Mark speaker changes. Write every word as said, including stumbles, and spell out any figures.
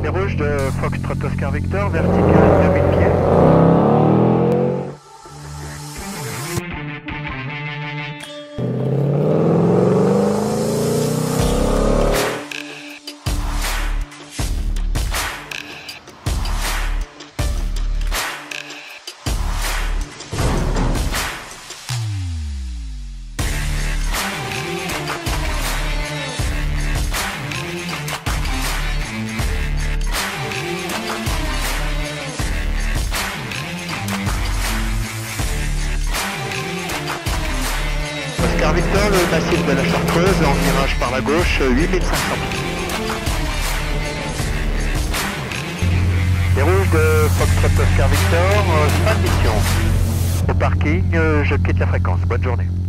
Speaker 1: Les rouges de Foxtrot Oscar Victor, vertical deux mille pieds. Oscar Victor, le massif de la Chartreuse, en virage par la gauche, huit mille cinq cents pieds. Les rouges de Foxtrot Oscar Victor, fin de mission. Au parking, je quitte la fréquence. Bonne journée.